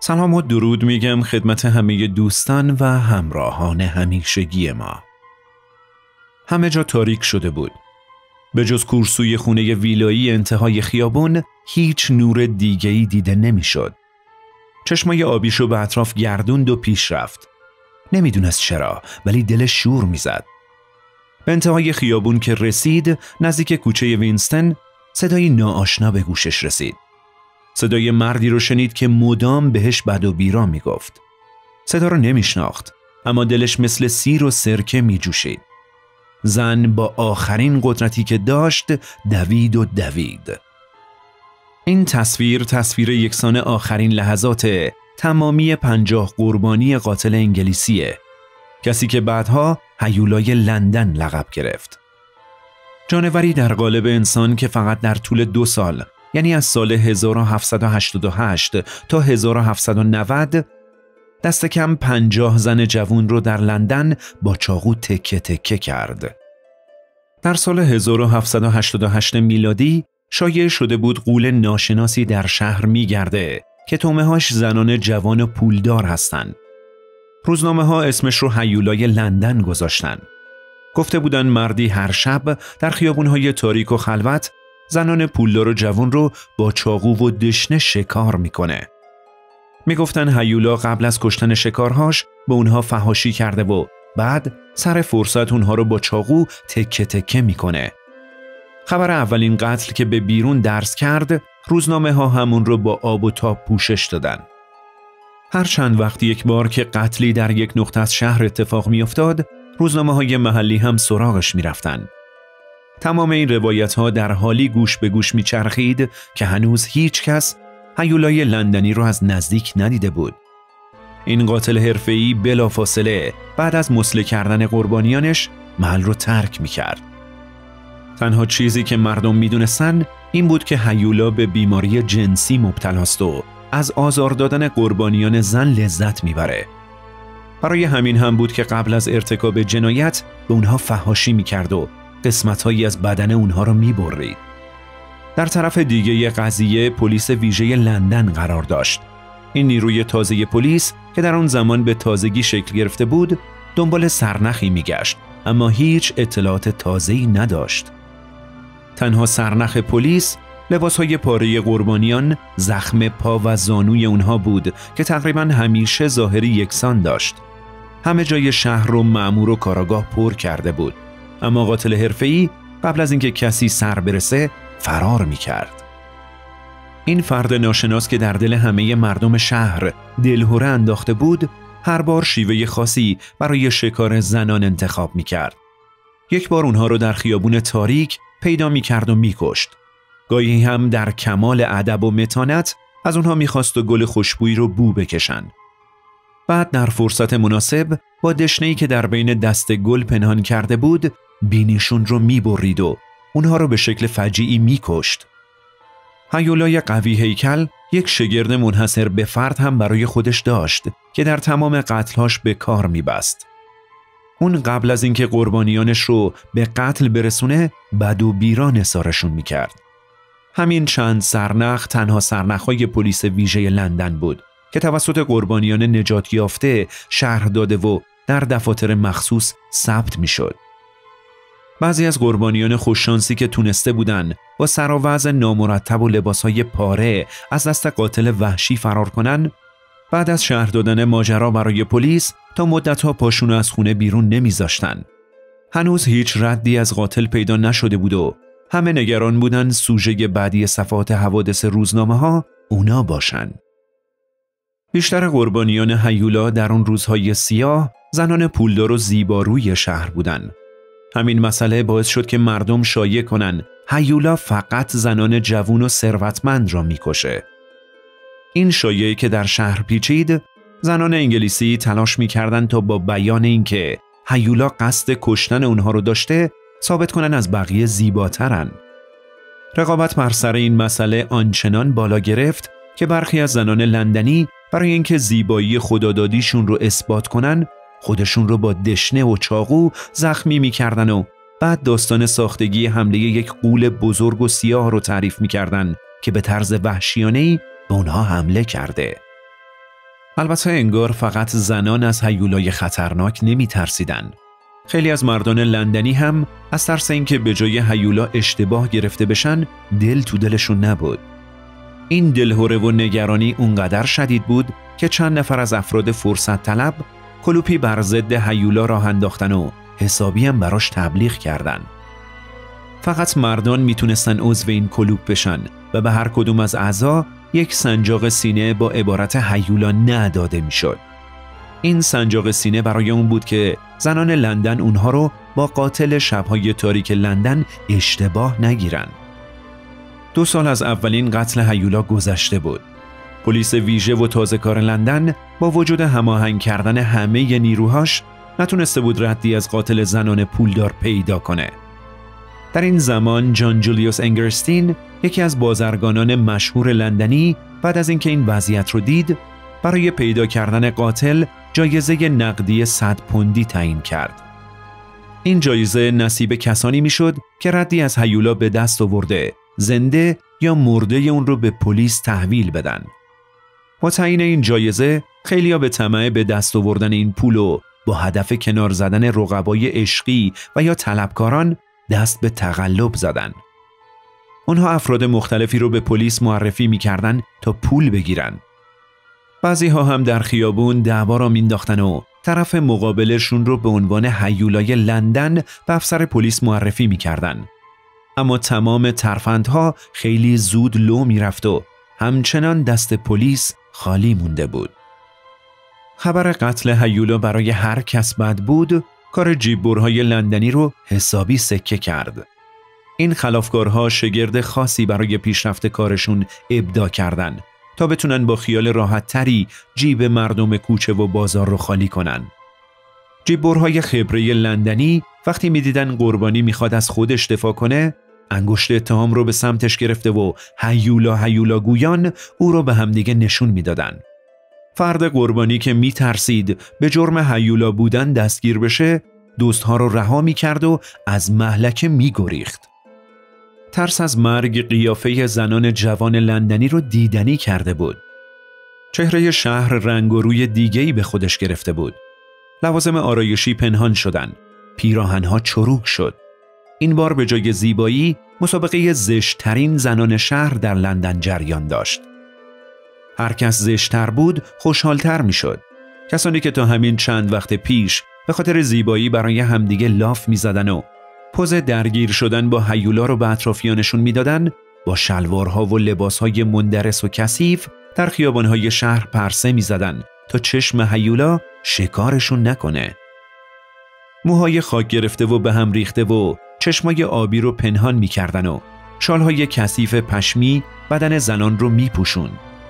سلام و درود میگم خدمت همه دوستان و همراهان همیشگی ما. همه جا تاریک شده بود. به جز کورسوی خونه ویلایی انتهای خیابون هیچ نور دیگه‌ای دیده نمیشد. چشمای آبیشو به اطراف گردوند و پیش رفت. نمیدونست چرا ولی دلش شور میزد. به انتهای خیابون که رسید نزدیک کوچه وینستن صدای ناآشنا به گوشش رسید. صدای مردی رو شنید که مدام بهش بد و بیرا میگفت. صدا رو نمیشناخت اما دلش مثل سیر و سرکه میجوشید. زن با آخرین قدرتی که داشت دوید و دوید. این تصویر یکسان آخرین لحظات تمامی 50 قربانی قاتل انگلیسیه، کسی که بعدها هیولای لندن لقب گرفت. جانوری در قالب انسان که فقط در طول 2 سال، یعنی از سال 1788 تا 1790 دست کم 50 زن جوان رو در لندن با چاقو تکه تکه کرد. در سال 1788 میلادی شایع شده بود غول ناشناسی در شهر میگرده که تومه‌هاش زنان جوان و پولدار هستن. روزنامه ها اسمش رو هیولای لندن گذاشتن. گفته بودن مردی هر شب در خیابون‌های تاریک و خلوت زنان پولدار و جوان رو با چاقو و دشنه شکار میکنه. میگفتن هیولا قبل از کشتن شکارهاش به اونها فحاشی کرده و بعد سر فرصت اونها رو با چاقو تکه تکه میکنه. خبر اولین قتل که به بیرون درس کرد، روزنامه ها همون رو با آب و تاب پوشش دادن. هر چند وقت یک بار که قتلی در یک نقطه از شهر اتفاق میافتاد، روزنامه های محلی هم سراغش میرفتن. تمام این روایت ها در حالی گوش به گوش میچرخید که هنوز هیچ کس هیولای لندنی رو از نزدیک ندیده بود. این قاتل حرفه‌ای بلافاصله بعد از مسله کردن قربانیانش محل رو ترک میکرد. تنها چیزی که مردم میدونستن این بود که هیولا به بیماری جنسی مبتلاست و از آزار دادن قربانیان زن لذت میبره. برای همین هم بود که قبل از ارتکاب جنایت به اونها فحاشی میکرد و قسمت‌هایی از بدن اونها رو میبرید. در طرف دیگه قضیه پلیس ویژه لندن قرار داشت. این نیروی تازه پلیس که در اون زمان به تازگی شکل گرفته بود دنبال سرنخی میگشت اما هیچ اطلاعات تازه‌ای نداشت. تنها سرنخ پلیس لباسهای پاره قربانیان، زخم پا و زانوی اونها بود که تقریباً همیشه ظاهری یکسان داشت. همه جای شهر رو مأمور و کاراگاه پر کرده بود. اما قاتل حرفه‌ای قبل از اینکه کسی سر برسه فرار می‌کرد. این فرد ناشناس که در دل همه مردم شهر دلهره انداخته بود، هر بار شیوه خاصی برای شکار زنان انتخاب می‌کرد. یک بار اونها رو در خیابون تاریک پیدا می‌کرد و می‌کشت. گاهی هم در کمال ادب و متانت از اونها می‌خواست گل خوشبویی رو بو بکشن. بعد در فرصت مناسب با دشنه‌ای که در بین دست گل پنهان کرده بود بینیشون رو میبرید و اونها رو به شکل فجیعی میکشت. هیولای قوی هیکل یک شگرد منحصر به فرد هم برای خودش داشت که در تمام قتلهاش به کار میبست. اون قبل از اینکه قربانیانش رو به قتل برسونه بد و بیرا نثارشون میکرد. همین چند سرنخ تنها سرنخ‌های پلیس ویژه لندن بود که توسط قربانیان نجات یافته شرح داده و در دفاتر مخصوص ثبت میشد. بعضی از قربانیان خوششانسی که تونسته بودن با سر و وضع نامرتب و لباسهای پاره از دست قاتل وحشی فرار کنن، بعد از شرح دادن ماجرا برای پلیس تا مدت‌ها پاشون از خونه بیرون نمیذاشتن. هنوز هیچ ردی از قاتل پیدا نشده بود و همه نگران بودن سوژه بعدی صفحات حوادث روزنامه‌ها اونا باشن. بیشتر قربانیان هیولا در اون روزهای سیاه زنان پولدار و زیباروی شهر بودن. همین مسئله باعث شد که مردم شایعه کنن هیولا فقط زنان جوان و ثروتمند را میکشه. این شایعه که در شهر پیچید، زنان انگلیسی تلاش میکردن تا با بیان اینکه هیولا قصد کشتن اونها رو داشته ثابت کنن از بقیه زیباترن. رقابت بر سر این مسئله آنچنان بالا گرفت که برخی از زنان لندنی برای اینکه زیبایی خدادادیشون رو اثبات کنن خودشون رو با دشنه و چاقو زخمی میکردن و بعد داستان ساختگی حمله یک غول بزرگ و سیاه رو تعریف میکردن که به طرز وحشیانه‌ای به اونها حمله کرده. البته انگار فقط زنان از هیولای خطرناک نمی ترسیدن. خیلی از مردان لندنی هم از ترس اینکه به جای هیولا اشتباه گرفته بشن دل تو دلشون نبود. این دلهره و نگرانی اونقدر شدید بود که چند نفر از افراد فرصت طلب کلوپی بر ضد هیولا راه انداختن و حسابی هم براش تبلیغ کردن. فقط مردان میتونستن عضو این کلوب بشن و به هر کدوم از اعضا یک سنجاق سینه با عبارت هیولا نه داده میشد. این سنجاق سینه برای اون بود که زنان لندن اونها رو با قاتل شب‌های تاریک لندن اشتباه نگیرن. 2 سال از اولین قتل هیولا گذشته بود. پلیس ویژه و تازه‌کار لندن با وجود هماهنگ کردن همه نیروهاش نتونسته بود ردی از قاتل زنان پولدار پیدا کنه. در این زمان جان جولیوس انگرستین، یکی از بازرگانان مشهور لندنی، بعد از اینکه این وضعیت رو دید، برای پیدا کردن قاتل جایزه نقدی 100 پوندی تعیین کرد. این جایزه نصیب کسانی میشد که ردی از هیولا به دست آورده، زنده یا مرده اون رو به پلیس تحویل بدن. با تعیین این جایزه، خیلیا به طمع به دست آوردن این پول و با هدف کنار زدن رقبای عشقی و یا طلبکاران دست به تقلب زدن. اونها افراد مختلفی رو به پلیس معرفی می‌کردن تا پول بگیرن. بعضی ها هم در خیابون دعوا را مینداختن و طرف مقابلشون رو به عنوان هیولای لندن به افسر پلیس معرفی می‌کردن. اما تمام ترفندها خیلی زود لو میرفت و همچنان دست پلیس خالی مونده بود. خبر قتل هیولا برای هر کس بد بود، کار جیببرهای لندنی رو حسابی سکه کرد. این خلافکارها شگرد خاصی برای پیشرفت کارشون ابداع کردن تا بتونن با خیال راحت تری جیب مردم کوچه و بازار رو خالی کنن. جیببرهای خبره لندنی وقتی میدیدن قربانی میخواد از خودش دفاع کنه، انگشت اتهام رو به سمتش گرفته و هیولا گویان او رو به همدیگه نشون میدادن. فرد قربانی که میترسید به جرم هیولا بودن دستگیر بشه، دوستها رو رها میکرد و از مهلکه میگریخت. ترس از مرگ قیافه زنان جوان لندنی رو دیدنی کرده بود. چهره شهر رنگ و روی دیگه‌ای به خودش گرفته بود. لوازم آرایشی پنهان شدن، پیراهنها چروک شد. این بار به جای زیبایی، مسابقه زشت‌ترین زنان شهر در لندن جریان داشت. هر کس زشت‌تر بود، خوشحال‌تر می‌شد. کسانی که تا همین چند وقت پیش به خاطر زیبایی برای همدیگه لاف می‌زدن و پوز درگیر شدن با هیولا رو به اطرافیانشون میدادن، با شلوارها و لباسهای مندرس و کثیف در خیابانهای شهر پرسه میزدن تا چشم هیولا شکارشون نکنه. موهای خاک گرفته و به هم ریخته و چشمای آبی رو پنهان میکردن و شالهای کثیف پشمی بدن زنان رو میپوشون.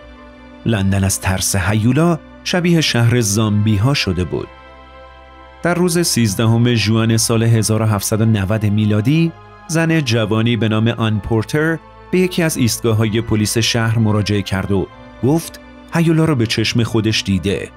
لندن از ترس هیولا شبیه شهر زامبی ها شده بود. در روز 13 ژوئن سال 1790 میلادی، زن جوانی به نام آن پورتر به یکی از ایستگاه‌های پلیس شهر مراجعه کرد و گفت هیولا را به چشم خودش دیده.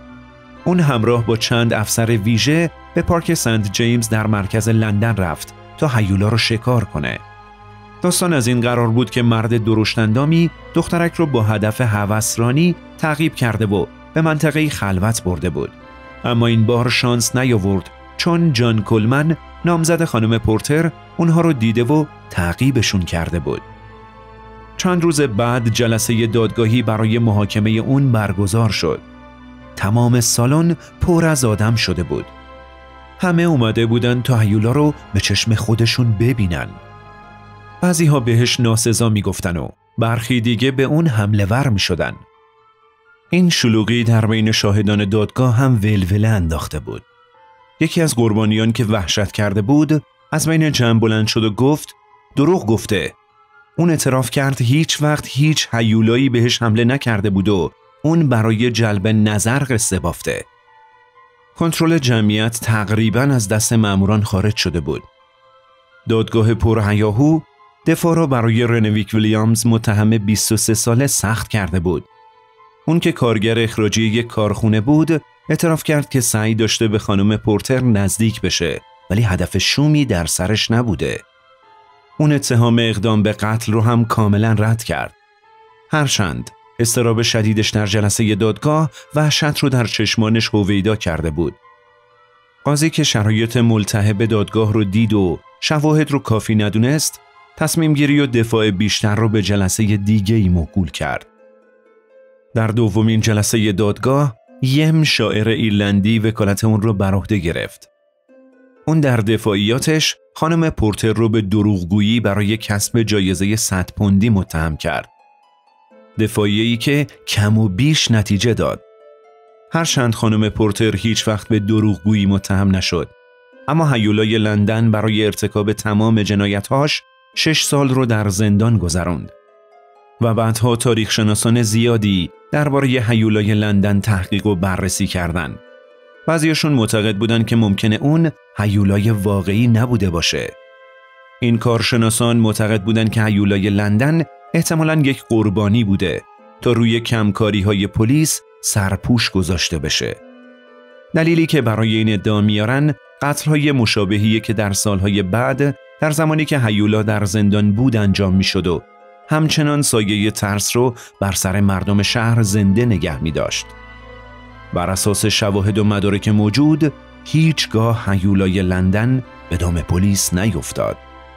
اون همراه با چند افسر ویژه به پارک سنت جیمز در مرکز لندن رفت تا هیولا را شکار کنه. داستان از این قرار بود که مرد درشت‌اندامی دخترک رو با هدف هوسرانی تعقیب کرده و به منطقه خلوت برده بود. اما این بار شانس نیاورد، چون جان کولمن نامزد خانم پورتر اونها رو دیده و تعقیبشون کرده بود. چند روز بعد جلسه دادگاهی برای محاکمه اون برگزار شد. تمام سالن پر از آدم شده بود. همه اومده بودن تا هیولا رو به چشم خودشون ببینن. بعضی ها بهش ناسزا میگفتن و برخی دیگه به اون حمله ور میشدن. این شلوغی در بین شاهدان دادگاه هم ولوله انداخته بود. یکی از قربانیان که وحشت کرده بود از بین جمع بلند شد و گفت دروغ گفته. اون اعتراف کرد هیچ وقت هیچ هیولایی بهش حمله نکرده بود و اون برای جلب نظر قصه بافته. کنترل جمعیت تقریباً از دست ماموران خارج شده بود. دادگاه پرهیاهو دفاع را برای رنویک ویلیامز متهم 23 ساله سخت کرده بود. اون که کارگر اخراجی یک کارخونه بود، اعتراف کرد که سعی داشته به خانم پورتر نزدیک بشه، ولی هدف شومی در سرش نبوده. اون اتهام اقدام به قتل رو هم کاملا رد کرد. هرچند اضطراب شدیدش در جلسه دادگاه وحشت رو در چشمانش هویدا کرده بود. قاضی که شرایط ملتهب دادگاه رو دید و شواهد رو کافی ندونست، تصمیم گیری و دفاع بیشتر رو به جلسه دیگه‌ای موکول کرد. در دومین جلسه دادگاه، یم شاعر ایرلندی وکالت اون رو بر عهده گرفت. اون در دفاعیاتش خانم پورتر رو به دروغگویی برای کسب جایزه 100 پوندی متهم کرد. دفاعیه‌ای که کم و بیش نتیجه داد. هرچند خانم پورتر هیچ وقت به دروغگویی متهم نشد، اما هیولای لندن برای ارتکاب تمام جنایت‌هاش 6 سال رو در زندان گذراند. و بعدها تاریخ‌شناسان زیادی درباره هیولای لندن تحقیق و بررسی کردند. بعضیشون معتقد بودند که ممکنه اون هیولای واقعی نبوده باشه. این کارشناسان معتقد بودند که هیولای لندن احتمالاً یک قربانی بوده تا روی کمکاری‌های پلیس سرپوش گذاشته بشه. دلیلی که برای این ادعا میارن قتل‌های مشابهی که در سالهای بعد در زمانی که هیولا در زندان بود انجام میشد و همچنان سایه ترس رو بر سر مردم شهر زنده نگه می داشت. بر اساس شواهد و مدارک موجود، هیچگاه هیولای لندن به دام پلیس نیفتاد.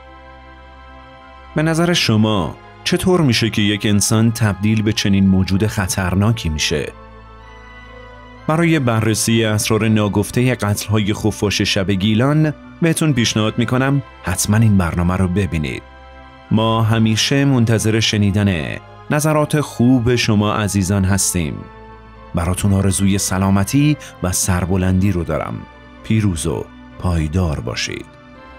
به نظر شما چطور میشه که یک انسان تبدیل به چنین موجود خطرناکی میشه؟ برای بررسی اسرار ناگفته قتل‌های خفاش شب گیلان بهتون پیشنهاد میکنم حتما این برنامه رو ببینید. ما همیشه منتظر شنیدن نظرات خوب شما عزیزان هستیم. براتون آرزوی سلامتی و سربلندی رو دارم. پیروز و پایدار باشید.